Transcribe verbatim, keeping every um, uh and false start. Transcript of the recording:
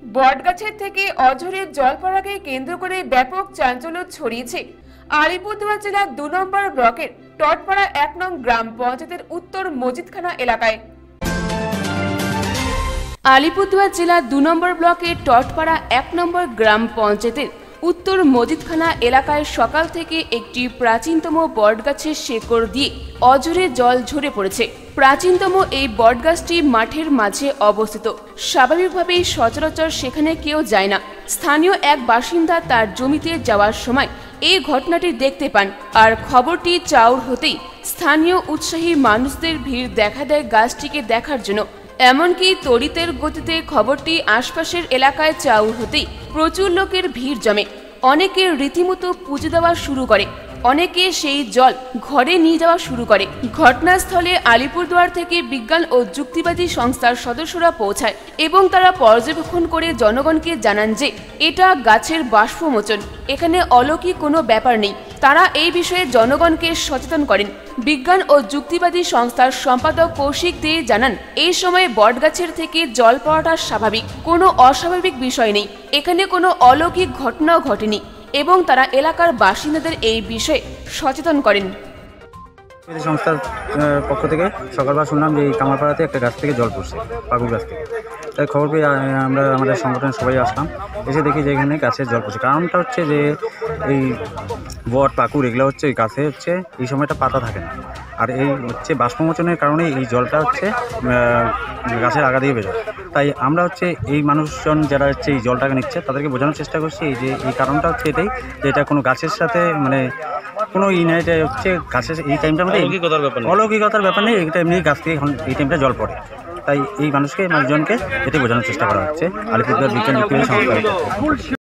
বটগাছের থেকে অঝোরে জল পড়াকে কেন্দ্র করে ব্যাপক চাঞ্চল্য ছড়িয়েছে আলিপুরদুয়ার জেলার দু নম্বর ব্লকের টটপাড়া এক নং গ্রাম পঞ্চায়েতের উত্তর মজিদখানা এলাকায়। আলিপুরদুয়ার জেলার দু নম্বর ব্লকের টটপাড়া এক নম্বর গ্রাম পঞ্চায়েতের উত্তর মজিদখানা এলাকায় সকাল থেকে একটি প্রাচীনতম বটগাছের শেকড় দিয়ে অঝোরে জল ঝরে পড়েছে। প্রাচীনতম এই বটগাছটি মাঠের মাঝে অবস্থিত। স্বাভাবিকভাবেই সচরাচর সেখানে কেউ যায় না। স্থানীয় এক বাসিন্দা তার জমিতে যাওয়ার সময় এই ঘটনাটি দেখতে পান, আর খবরটি চাউর হতেই স্থানীয় উৎসাহী মানুষদের ভিড় দেখা দেয় গাছটিকে দেখার জন্য। এমনকি তড়িতের গতিতে খবরটি আশপাশের এলাকায় চাউর হতেই প্রচুর লোকের ভিড় জমে। অনেকে রীতিমতো পুজো দেওয়া শুরু করে, অনেকে সেই জল ঘরে নিয়ে যাওয়া শুরু করে। ঘটনাস্থলে আলিপুরদুয়ার থেকে বিজ্ঞান ও যুক্তিবাদী সংস্থার সদস্যরা পৌঁছায় এবং তারা পর্যবেক্ষণ করে জনগণকে জানান যে এটা গাছের বাষ্পমোচন, এখানে অলৌকিক কোনো ব্যাপার নেই। তারা এই বিষয়ে জনগণকে সচেতন করেন। বিজ্ঞান ও যুক্তিবাদী সংস্থার সম্পাদক কৌশিক দে জানান, এই সময় বটগাছের থেকে জল পড়াটা স্বাভাবিক, কোনো অস্বাভাবিক বিষয় নেই, এখানে কোনো অলৌকিক ঘটনাও ঘটেনি এবং তারা এলাকার বাসিন্দাদের এই বিষয়ে সচেতন করেন। সংস্থার পক্ষ থেকে সকালবেলা শুনলাম যে এই কামারপাড়াতে একটা গাছ থেকে জল পড়ছে, পাকুর গাছ থেকে। তাই খবর পেয়ে আমরা আমাদের সংগঠনের সবাই আসলাম, এসে দেখি যে এখানে গাছের জল পড়ছে। কারণটা হচ্ছে যে এই বট পাকুর এগুলো হচ্ছে এই গাছে হচ্ছে এই সময়টা পাতা থাকে না, আর এই হচ্ছে বাষ্পমোচনের কারণে এই জলটা হচ্ছে গাছের আগা দিয়ে বেরোয়। তাই আমরা হচ্ছে এই মানুষজন যারা হচ্ছে এই জলটাকে নিচ্ছে তাদেরকে বোঝানোর চেষ্টা করছি যে এই কারণটা হচ্ছে এটাই যে এটা কোনো গাছের সাথে মানে কোনো ই নাই, এটা হচ্ছে গাছের এই টাইমটা মধ্যে অলৌকিকতার ব্যাপার নেই, এটা এমনি গাছ থেকে এই টাইমটা জল পড়ে। তাই এই মানুষকে মানুষজনকে এটাই বোঝানোর চেষ্টা করা হচ্ছে আলিপুরদুয়ার বিজ্ঞান যুক্তিবাদী সংস্থার।